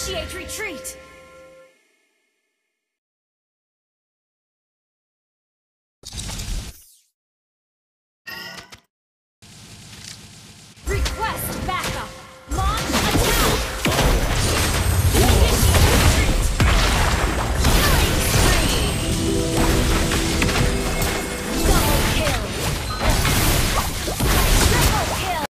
Initiate retreat! Request backup! Launch attack! Initiate retreat! Killing spree! Double kill! Triple kill!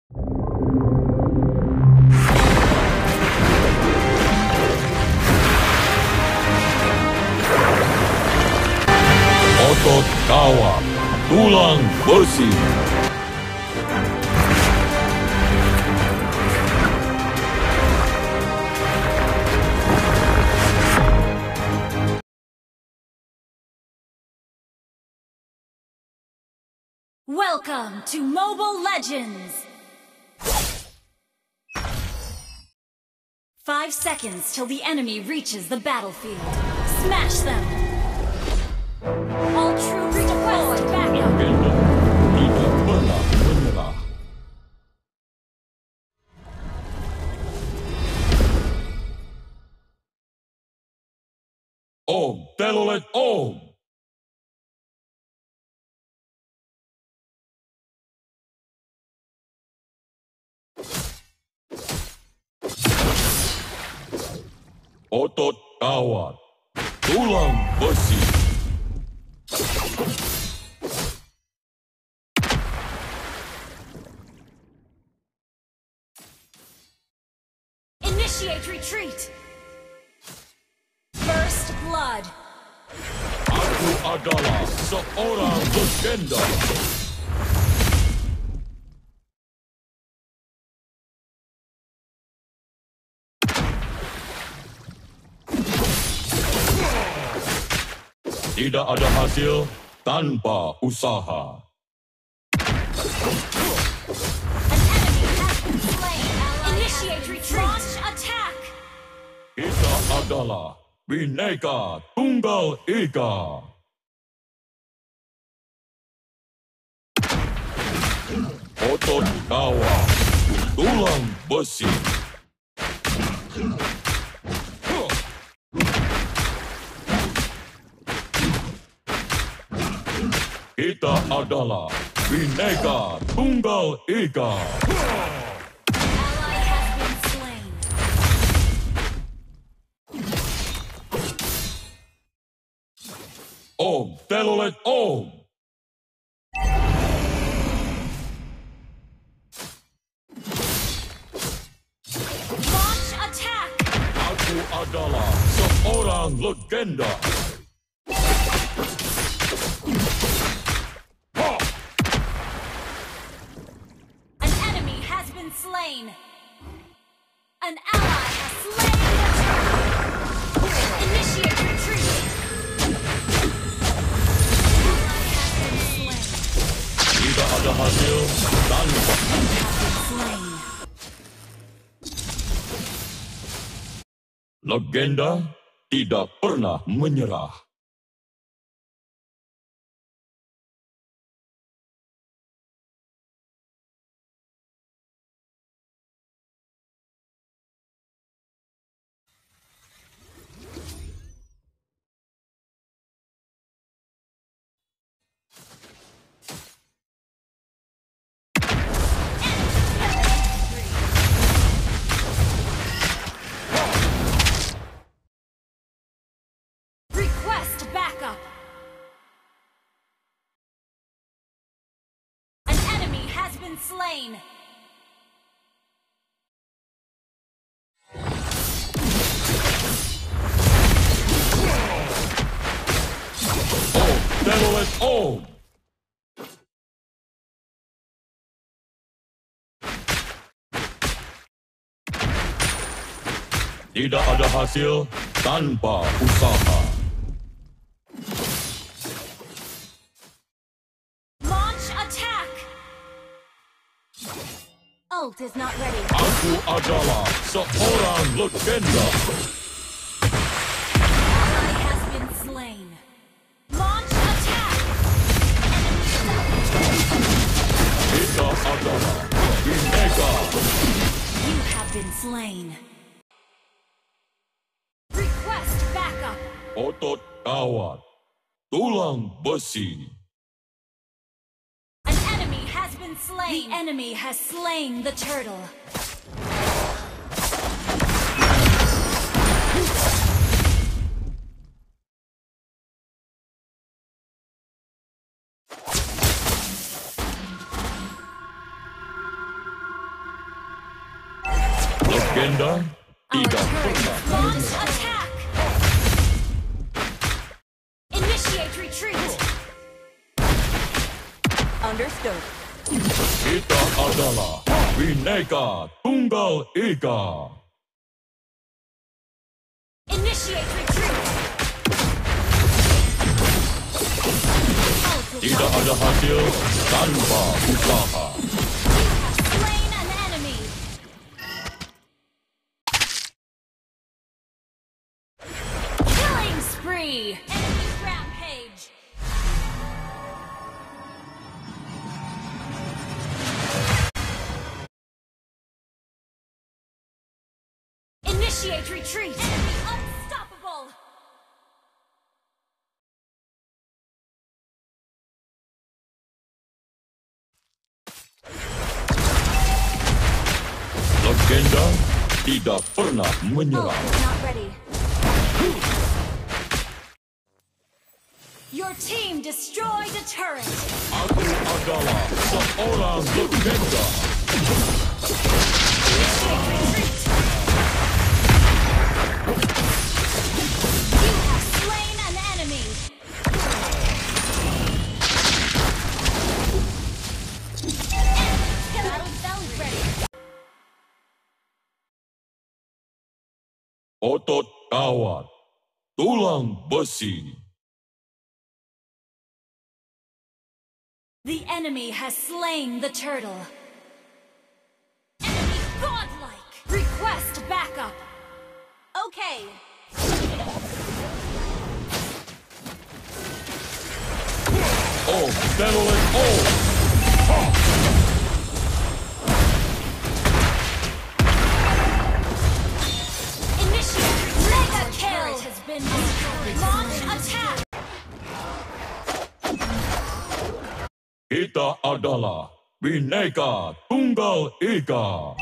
Otot kawat, tulang besi. Welcome to Mobile Legends! 5 seconds till the enemy reaches the battlefield. Smash them! All troops request backup! Legenda tidak pernah menyerah. Om Telolet Om. Otot kawat, tulang besi. Initiate retreat! First blood! Aku adalah seorang legenda. Tidak ada hasil tanpa usaha. Initiate retreat! Launch attack! Kita adalah Bhinneka Tunggal Ika. Otot kawat, tulang besi. Kita adalah Bhinneka Tunggal Ika. Ally has been slain. Om Telolet Om. Launch attack! Aku adalah seorang legenda. An enemy has been slain. An ally has slain the turtle. Initiate retreat. Ally has been slain. Tidak ada hasil tanpa Slain. legenda tidak pernah menyerah. Request backup. An enemy has been slain. Om Telolet Om. Tidak ada hasil tanpa usaha. Launch attack. Ult is not ready. Aku adalah seorang legenda. Ally has been slain. Launch attack. Kita adalah Bhinneka. You have been slain. Otot kawat. Tulang besi. An enemy has been slain. The enemy has slain the turtle. Legenda tidak pernah Launch attack. Initiate retreat. Understood. Kita adalah Bhinneka Tunggal Ika. Initiate retreat. Tidak ada hasil tanpa usaha. Slain an enemy. Killing spree. Enemy rampage. Initiate retreat. Enemy unstoppable. Legenda tidak pernah menyerah. Not ready. Your team destroyed a turret. Aku adalah seorang legenda. Retreat. You have slain an enemy. Battle bell ready. Otot kawat. Tulang besi. The enemy has slain the turtle. Enemy godlike. Request backup. Okay. Oh, settle it all. Initiate. Mega kill. Turret has been destroyed. Launch attack. Kita adalah Bhinneka Tunggal Ika.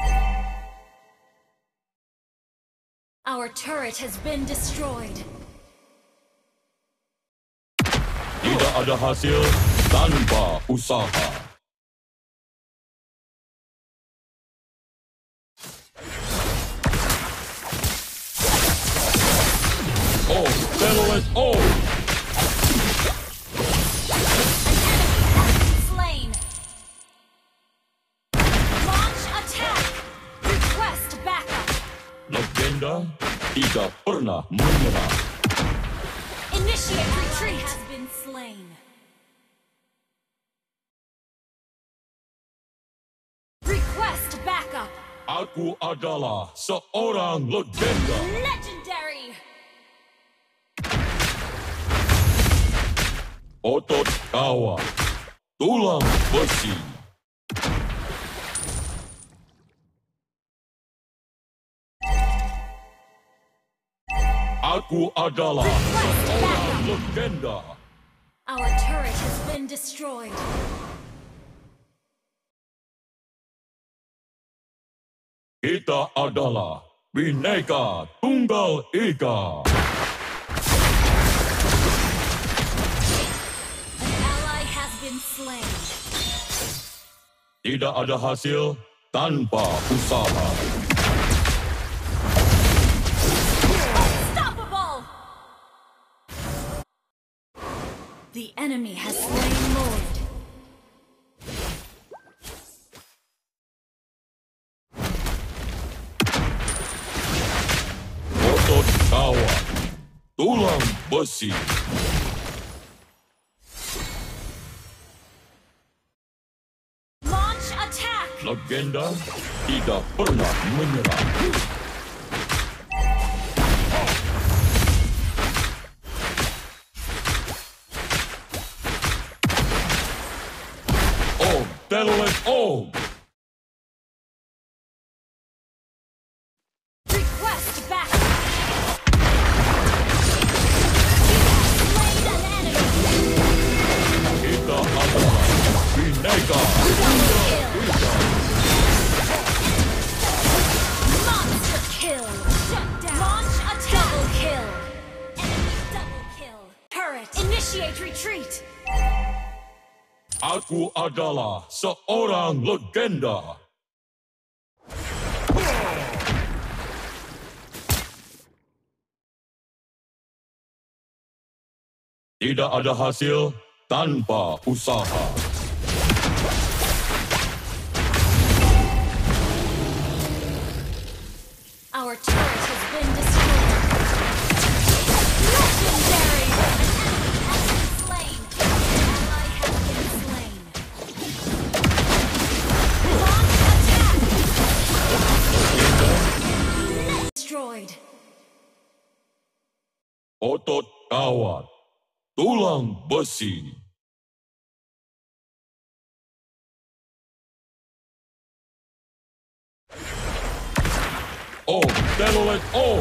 Our turret has been destroyed. Tidak ada hasil tanpa usaha. Oh, settle it all. Slain. Launch attack. Request backup. Legenda tidak pernah menyerah. Initiate retreat. Has been slain. Request backup. Aku adalah seorang legenda. Legendary. Otot kawat. Tulang besi. Aku adalah seorang legenda. Our turret has been destroyed. Kita adalah Bhinneka Tunggal Ika. An ally has been slain. Tidak ada hasil tanpa usaha. Unstoppable! The enemy has slain Lord. Otot kawat. Tulang besi. Launch attack! Legenda tidak pernah menyerah. Oh, settle it all. Request backup! Aku adalah seorang legenda. Tidak ada hasil tanpa usaha. Our turret has been destroyed. Legendary! An ally has been slain. Launch attack! Destroyed. Otot kawat, tulang besi. Oh, Telolet, oh!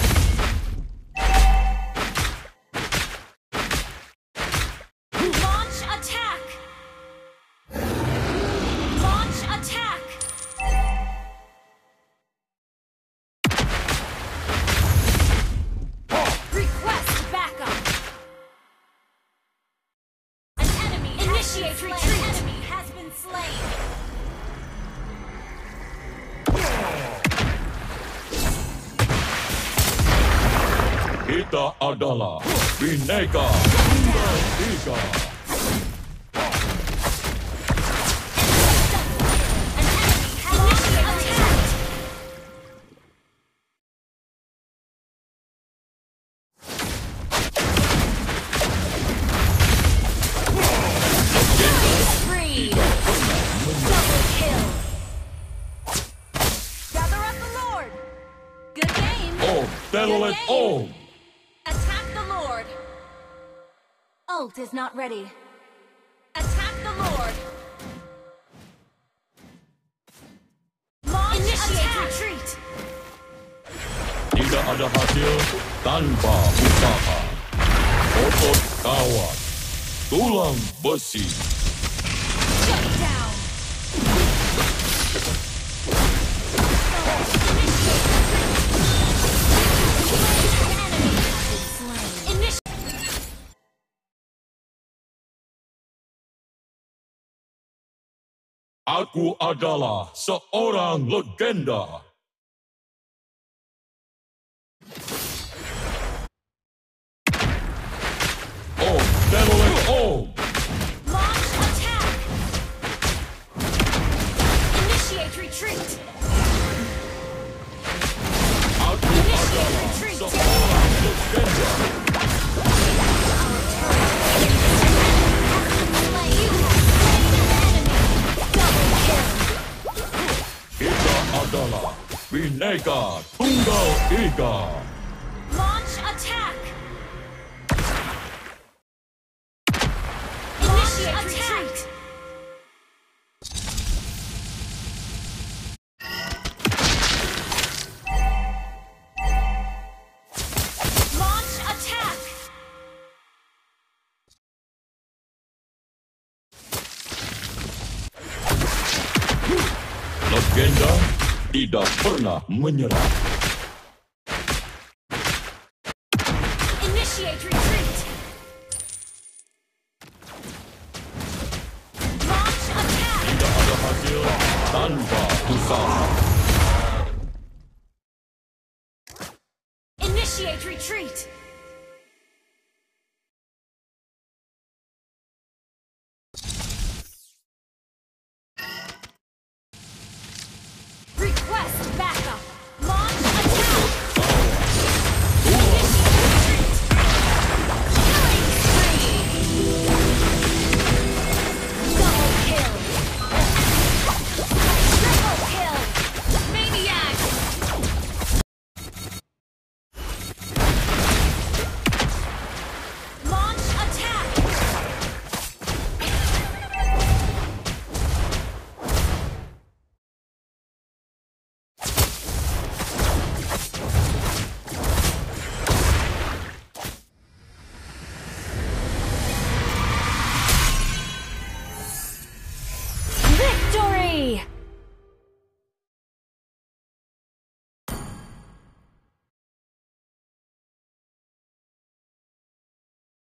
Launch attack! Launch attack! Request backup! An enemy initiate retreat! An enemy has been slain! Kita adalah Bineka Tunggal Ika. Free! Double kill! Gather up the Lord! Good game! Oh, Telolet, oh! Attack the Lord! Ult is not ready. Attack the Lord! Launch initiate retreat! Tidak ada hasil tanpa usaha. Otot kawat, tulang besi. Shut down! Aku adalah seorang legenda. Oh, Telolet, oh! Launch attack! Initiate retreat! Aku adalah seorang legenda. Kita adalah Bineka Tunggal Ika. Launch attack! Initiate retreat! Launch attack! Legenda tidak pernah menyerah. Initiate retreat! Launch attack! Tidak ada hasil tanpa usaha. Initiate retreat!